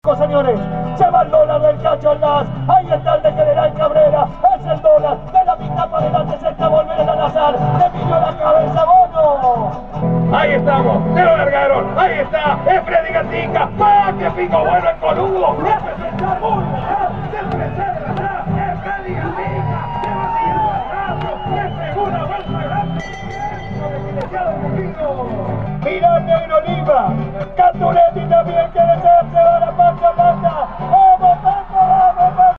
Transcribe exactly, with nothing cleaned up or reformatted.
señores. Se va el dólar del Cacho Ordaz. Ahí está el de General Cabrera. Es el dólar de la mitad para adelante. Se está volviendo al azar. Le pidió la cabeza, Bono. Ahí estamos, se lo largaron. Ahí está, es Freddy Gatica. ¡Ah, qué pico bueno el coludo! ¡Ese está muy mal! ¡Siempre se atrás! ¡Es Freddy Gatica! ¡Se va tirando al brazo! ¡Es segunda vuelta grande! ¡Eso de Mirá, Negro Lima,